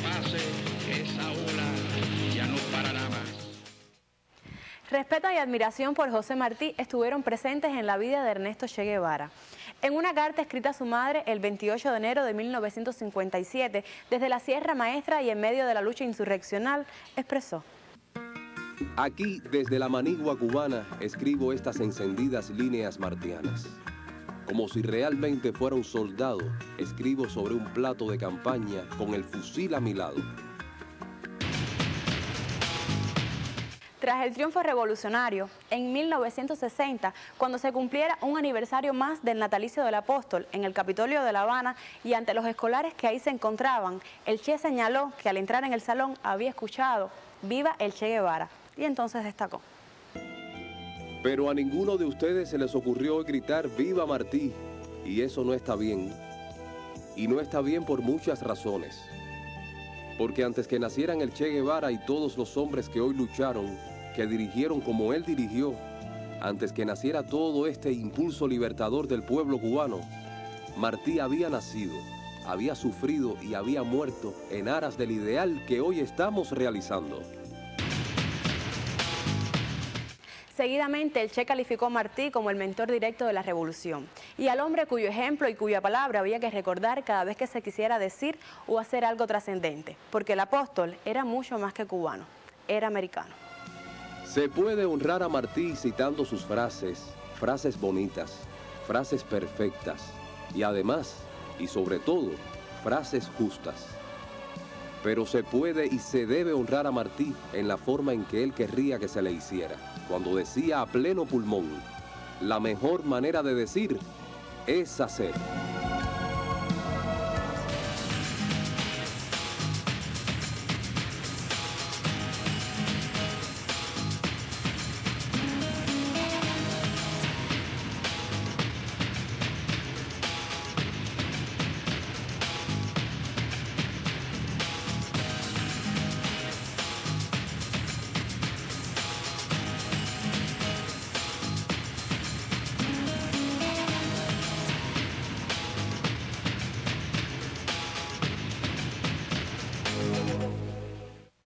pase, esa ola ya no parará más. Respeto y admiración por José Martí estuvieron presentes en la vida de Ernesto Che Guevara. En una carta escrita a su madre el 28 de enero de 1957, desde la Sierra Maestra y en medio de la lucha insurreccional, expresó: Aquí, desde la manigua cubana, escribo estas encendidas líneas martianas. Como si realmente fuera un soldado, escribo sobre un plato de campaña con el fusil a mi lado. Tras el triunfo revolucionario, en 1960, cuando se cumpliera un aniversario más del natalicio del apóstol en el Capitolio de La Habana y ante los escolares que ahí se encontraban, el Che señaló que al entrar en el salón había escuchado «Viva el Che Guevara», y entonces destacó: Pero a ninguno de ustedes se les ocurrió gritar «Viva Martí», y eso no está bien. Y no está bien por muchas razones. Porque antes que nacieran el Che Guevara y todos los hombres que hoy lucharon, que dirigieron como él dirigió, antes que naciera todo este impulso libertador del pueblo cubano, Martí había nacido, había sufrido y había muerto en aras del ideal que hoy estamos realizando. Seguidamente, el Che calificó a Martí como el mentor directo de la revolución y al hombre cuyo ejemplo y cuya palabra había que recordar cada vez que se quisiera decir o hacer algo trascendente, porque el apóstol era mucho más que cubano, era americano. Se puede honrar a Martí citando sus frases, frases bonitas, frases perfectas y además, y sobre todo, frases justas. Pero se puede y se debe honrar a Martí en la forma en que él querría que se le hiciera, cuando decía a pleno pulmón: la mejor manera de decir es hacer.